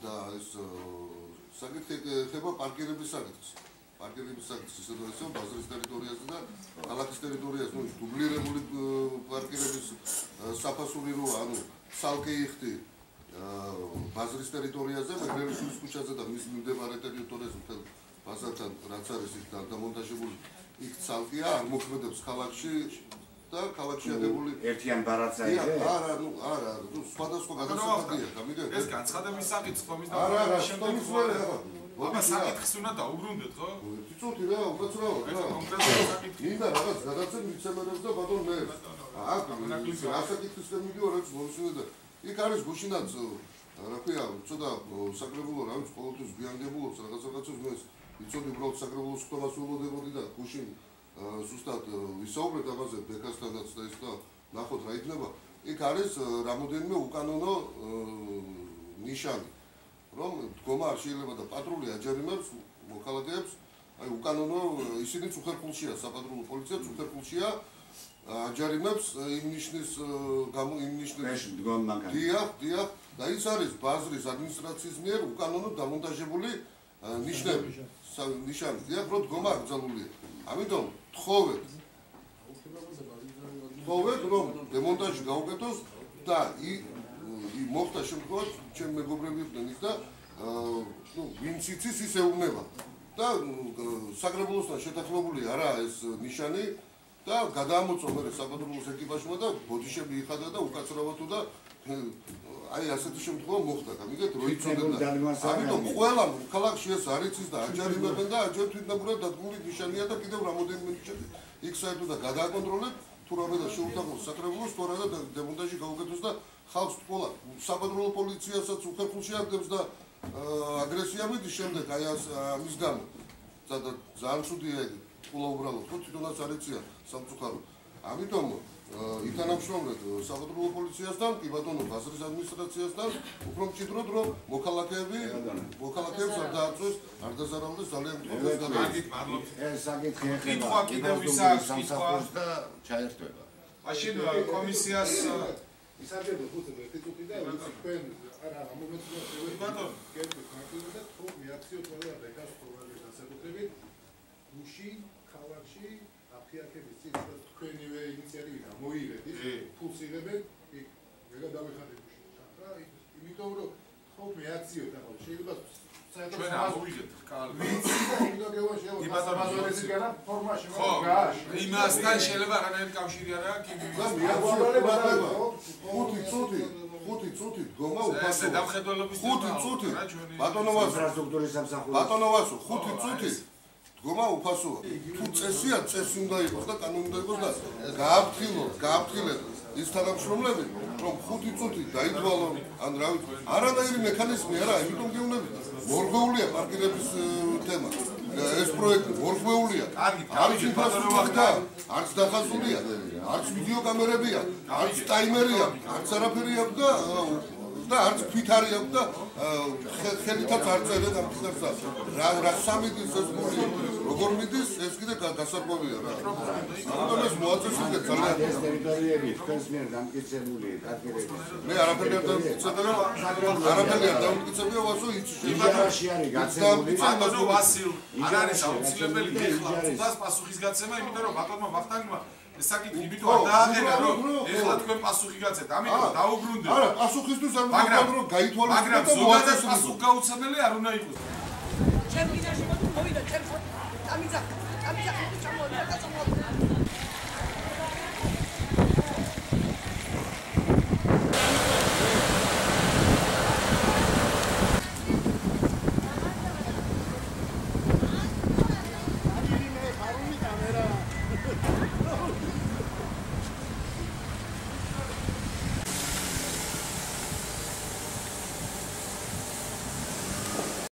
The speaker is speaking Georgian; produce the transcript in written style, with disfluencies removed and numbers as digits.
და ეს საკითხი ხება პარკირების საკითხს. პარკირების საკითხს ისე რომ ესეო ბაზრის ტერიტორიაზე და ქალაქის ტერიტორიაზე, ну, დუბლირებული პარკირების საფასური როა, ანუ ცალკე იხდი ბაზრის ტერიტორიაზე, მეგრელიშვილის ქუჩაზე და მის მიმდებარე ტერიტორიაზე მთელ ბაზართან რაც არის იქ დამონტაჟებული, იქ ცალკეა, არ მოქმედებს ქალაქში და ქალაქში აღებული ერთიან ბარათსა იდეა? არა, ну, არა, ну, სხვადასხვა გადასახადია, გამიგე? ეს განცხადების საკითხს ხომის და არა, შემდგომის მერე ახლა. აბა საკითხს უნდა დაუბრუნდეთ, ხო? იცოდი რა, უკაცრავად რა. კონკრეტული საკითხი. მინდა რაღაც გადაცემ ვიცემერებს და ბატონ მერს. აქ ასაკითხისკენ მიდიო რაც მოსულე და იქ არის გუშინაც რა ქვია, ცოტა საკრებულო რა ვიცი, ყოველთვის გვიანგებულობს რაღაცას მე იცოდი უბრალოდ საკრებულოს ხტომას ველოდებოდი და გუშინ ზუსტად ვისაუბრეთ ამაზე ბეკასთანაც და ის და ნახოთ რა იქნება. იქ არის რამოდენიმე უკანონო ნიშანი. რომ დგომა არ შეიძლება და პატრული აჯერიმებს მოქალაქეებს, აი უკანონო ისინიც უხერხულშია, საპატრულო პოლიციაც უხერხულშია აჯერიმებს იმ ნიშნის იმ ნიშნის დიახ, და ის არის ბაზრის ადმინისტრაციის მიერ უკანონო დამონტაჟებული ნიშნები, ნიშანი, დიახ, რომ დგომა აკრძალულია. ამიტომ თხოვეთ, რომ დემონტაჟი გაუკეთოს და მოხდა შემთხვევაში ჩემ მეგობრები იყვნენ იქ და ну ვინც იცის ის ეუბნება და საკრებულოსთან შეთანხმებული არაა ეს ნიშანი და გადაამოწვა მე საპატრულოს ეკიპაჟმა და ბოდიშები იხადა და უკაცრავად და აი ასეთი შემთხვევა მოხდა, გამიგეთ, რო იცოდნენ და ამიტომ ყველა ქალაქში ეს არ იცის და აჯარიმებენ და აჯერ თვითნებურად დადგმული ნიშანია და კიდევ რამოდენიმე ნიშანი იქ საერთოდ და გადააკონტროლებ თუ რამე და შეუტანხმოს საკრებულოს თუ არა და დემონტაჟი გაუკეთოს და ხალხს თქოლა საპატრულო პოლიციასაც უხერხულში აგდებს და აგრესია მიდის შემდეგ აი ამის გამო ძალიან ცუდია იგი თქოლა უბრალოდ ხო თვითონაც არ იციან სამწუხარო ამიტომ ითანამშრომლეთ საპატრულო პოლიციასთან კი ბატონო ბაზრის ადმინისტრაციასთან უფრო მჭიდროდ რომ მოქალაქეებს არ დააწვეს არ დაზარავდეს ძალიან მტკიცეს ეს საკითხი ეხება კიდევ ვისაც კითხვა და ჩაერთვება მაშინ კომისიას ისარგებლო ხუთი თვითი და ვიცი თქვენ არა მომეცნიერებები ბატონო კეთილ ქართული და თუ მიაქციოთ ყველა ბეკას პროგრამის დასაკუთრებით გუში ქალაქში აფიაქების წინ თქვენივე ინიციატივით მოიგეთ ფულს იღებენ იქ ვერა დავიხადეთ გუშინ რა იმიტომ რომ ხო მეაქციოთ ახლა შეიძლება ჩვენ ამოვიგეთ კარგი იმიტომ გეუბნები ბაზარების განა ფორმაში მაგაში იმასთან შეიძლება არანაირი კავშირი არ აქვს ხუთი წუთი დგომა უფასოა ეს დამხედველობის ხუთი წუთი ბატონოვასო ხუთი წუთი დგომა უფასოა თუ წესია წესი უნდა იყოს და კანონი უნდა იყოს და გააფრთხილოთ ის თანამშრომლები რომ ხუთი წუთი დაითვალონ ან რა ვიცი არანაირი მექანიზმი არა იმიტომ გეუბნები მორღვეულია პარკირების თემა ეს პროექტი მორღვეულია არის ინფრასტრუქტურა არც დახაზულია არც ვიდეო კამერებია არც ტაიმერია არც არაფერი აქვს და არც ქვით არის აქვს და ხელითაც არ წერენ ამ ფიქრს რა სამიდის ეს გული როგორ მიდის ეს კიდე გასარკვევია რა ამიტომ ეს მოაწესრიგეთ ძალიან ეს ტერიტორიები თქვენს მიერ დამტკიცებული პარკირების მე არაფერი არ დამტკიცებია ვასო იცი იმაში არის გაცემული ბატონო ვასილ არ არის აუცილებელი ეხლა თუნდაც პასუხისგაცემა იმიტომ რომ ბატონმა ვახტანგმა ეს საკითხი იმიტომ არ დააყენა რომ ეხლა თქვენ პასუხი გაცეთ ამიტომ დაუბრუნდეთ არა პასუხისთვის არ მოგყვანო რომ გაითვალისწინოთ მაგრამ ზოგადად პასუხი გაუცემელი არ უნდა იყოს ჩემ ვიზაში მოვიდა ჩემ ამიძახ ხუთი ჩამოვიდა